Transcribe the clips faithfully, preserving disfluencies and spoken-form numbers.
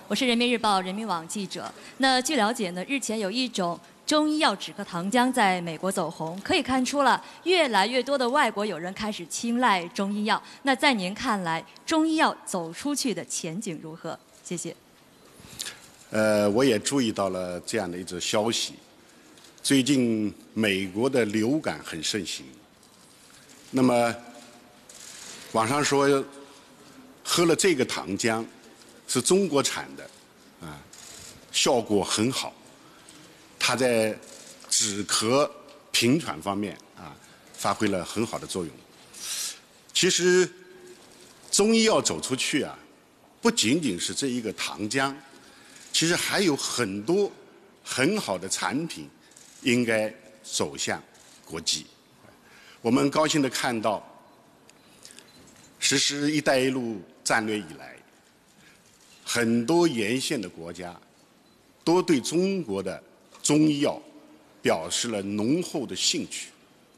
我是人民日报、人民网记者。那据了解呢，日前有一种中医药止咳糖浆在美国走红，可以看出了越来越多的外国友人开始青睐中医药。那在您看来，中医药走出去的前景如何？谢谢。 呃，我也注意到了这样的一则消息。最近美国的流感很盛行，那么网上说喝了这个糖浆是中国产的，啊，效果很好。它在止咳平喘方面啊发挥了很好的作用。其实中医药走出去啊，不仅仅是这一个糖浆，其实还有很多很好的产品应该走向国际。我们高兴地看到，实施“一带一路”战略以来，很多沿线的国家都对中国的中医药表示了浓厚的兴趣。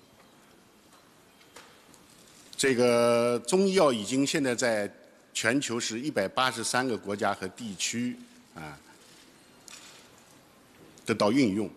这个中医药已经现在在全球是一百八十三个国家和地区啊得到运用，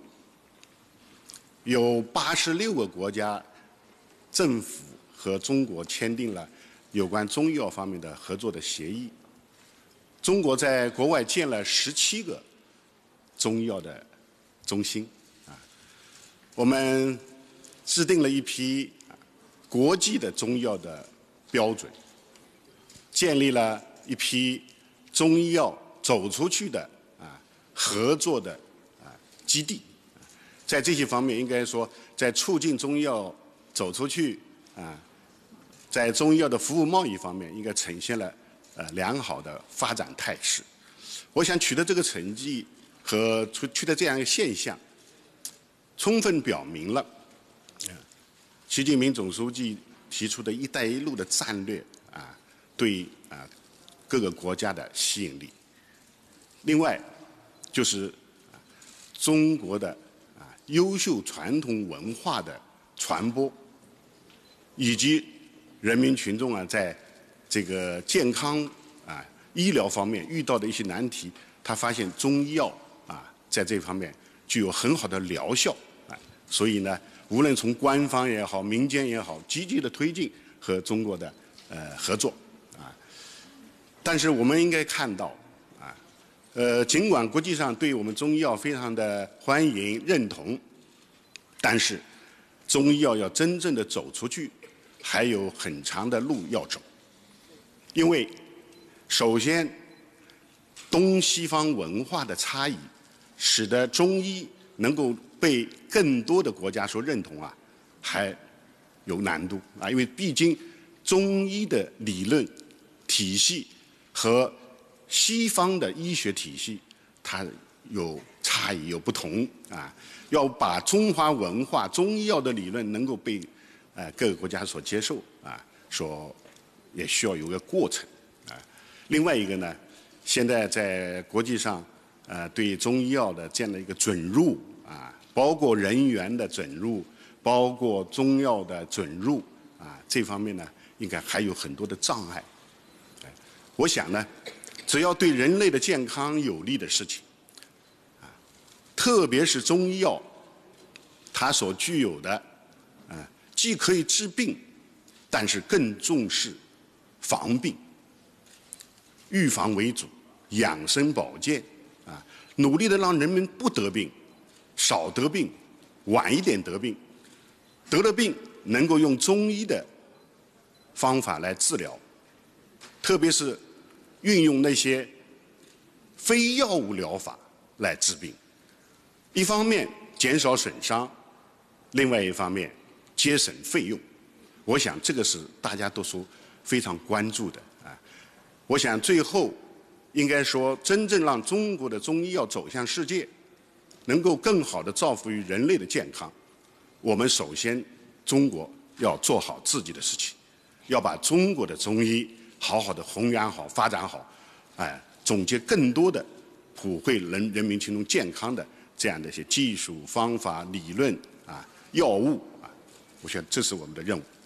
有八十六个国家政府和中国签订了有关中医药方面的合作的协议。中国在国外建了十七个中医药的中心，啊，我们制定了一批国际的中医药的标准，建立了一批中医药走出去的啊合作的啊基地。在这些方面，应该说，在促进中医药走出去啊，在中医药的服务贸易方面，应该呈现了呃良好的发展态势。我想取得这个成绩和取得这样一个现象，充分表明了，啊，习近平总书记提出的一带一路的战略啊，对啊各个国家的吸引力。另外，就是啊中国的啊优秀传统文化的传播，以及人民群众啊在这个健康啊医疗方面遇到的一些难题，他发现中医药啊在这方面具有很好的疗效啊，所以呢，无论从官方也好，民间也好，积极的推进和中国的呃合作啊。但是我们应该看到啊，呃，尽管国际上对我们中医药非常的欢迎认同，但是中医药要真正的走出去，还有很长的路要走。因为首先，东西方文化的差异，使得中医能够被更多的国家所认同啊，还有难度啊。因为毕竟中医的理论体系和西方的医学体系，它有差异、有不同啊。要把中华文化、中医药的理论能够被呃各个国家所接受啊，所也需要有个过程啊。另外一个呢，现在在国际上呃对中医药的这样的一个准入啊，包括人员的准入，包括中药的准入啊，这方面呢应该还有很多的障碍。我想呢，只要对人类的健康有利的事情啊，特别是中医药，它所具有的啊，既可以治病，但是更重视防病，预防为主，养生保健啊，努力的让人们不得病，少得病，晚一点得病，得了病能够用中医的方法来治疗，特别是运用那些非药物疗法来治病，一方面减少损伤，另外一方面节省费用。我想这个是大家都说非常关注的啊。我想最后应该说，真正让中国的中医药走向世界，能够更好地造福于人类的健康，我们首先中国要做好自己的事情，要把中国的中医好好的弘扬好、发展好，哎，总结更多的普惠人人民群众健康的这样的一些技术、方法、理论啊、药物啊，我想这是我们的任务。